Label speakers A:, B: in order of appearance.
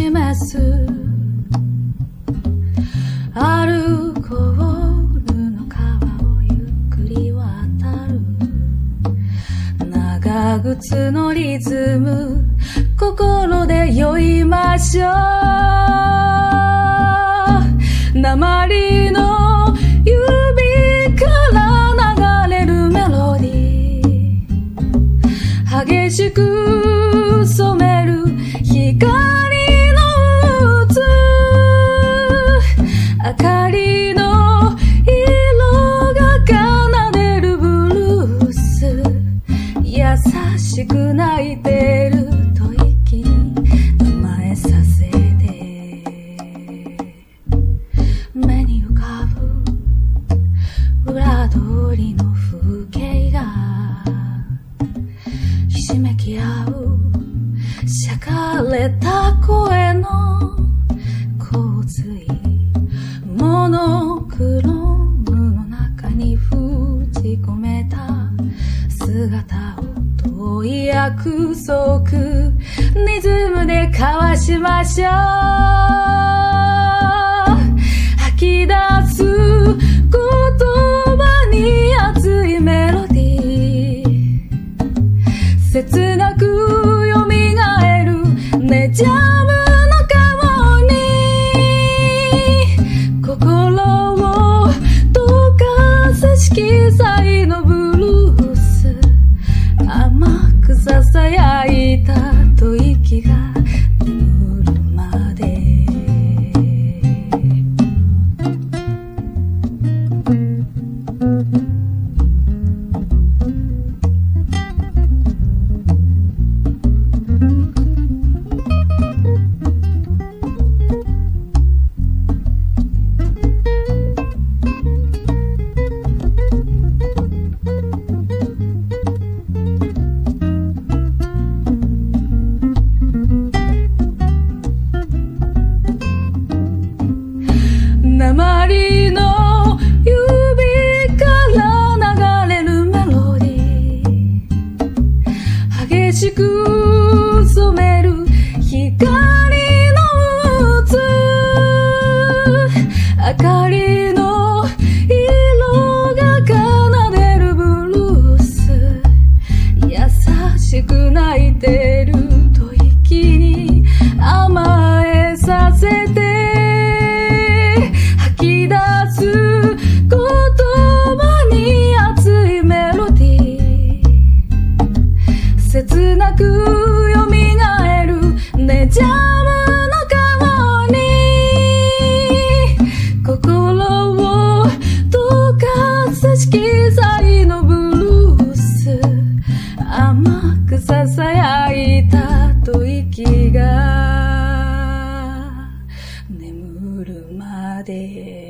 A: 示すアルコールの川をゆっくり渡る長靴のリズム心で酔いましょう鉛の指から流れるメロディー激しく染める光の渦明かりの色が奏でるブルース優しく泣いてる吐息に甘えさせて目に浮かぶ裏通りの風景がひしめき合うしゃかれた声の洪水モノクロームの中に封じ込めた姿を遠い約束リズムで交わしましょう吐き出す言葉に熱いメロディー切なく蘇るねジャムの顔に心を溶かす色彩のブルース甘くささやいた吐息が眠るまで鉛の指から流れるメロディー激しく染める光の渦明かりの色が奏でるブルース優しく泣いてる吐息に甘えさせて吐き出す言葉に熱いメロディー切なく蘇るねジャムの顔に心を溶かす色彩のブルース甘くささやいた吐息が眠るまで